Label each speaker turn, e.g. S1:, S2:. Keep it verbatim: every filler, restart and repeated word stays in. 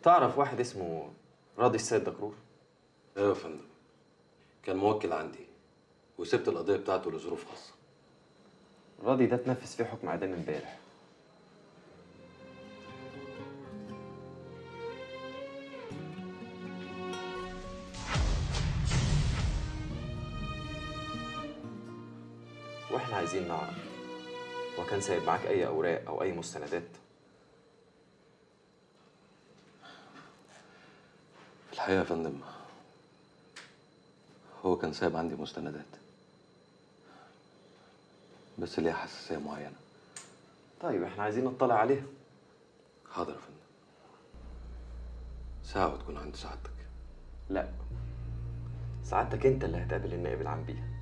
S1: تعرف واحد اسمه راضي السيد دكرور؟
S2: ايوه يا فندم، كان موكل عندي وسبت القضيه بتاعته لظروف خاصه.
S1: راضي ده اتنفذ فيه حكم اعدام امبارح. واحنا عايزين نعرف هو كان سايب معاك اي اوراق او اي مستندات؟
S2: الحقيقه يا فندم هو كان سايب عندي مستندات، بس ليها حساسيه معينه.
S1: طيب احنا عايزين نطلع عليها.
S2: حاضر يا فندم، ساعه وتكون عند سعادتك.
S1: لا، سعادتك انت اللي هتقابل النائب العام بيها.